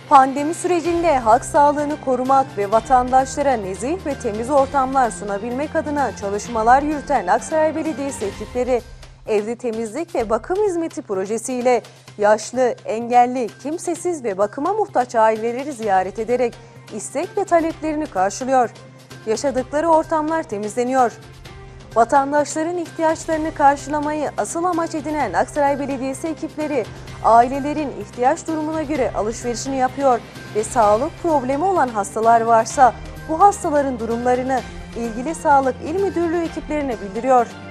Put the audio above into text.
Pandemi sürecinde halk sağlığını korumak ve vatandaşlara nezih ve temiz ortamlar sunabilmek adına çalışmalar yürüten Aksaray Belediyesi ekipleri, evde temizlik ve bakım hizmeti projesiyle yaşlı, engelli, kimsesiz ve bakıma muhtaç aileleri ziyaret ederek istek ve taleplerini karşılıyor. Yaşadıkları ortamlar temizleniyor. Vatandaşların ihtiyaçlarını karşılamayı asıl amaç edinen Aksaray Belediyesi ekipleri, ailelerin ihtiyaç durumuna göre alışverişini yapıyor ve sağlık problemi olan hastalar varsa bu hastaların durumlarını ilgili Sağlık İl Müdürlüğü ekiplerine bildiriyor.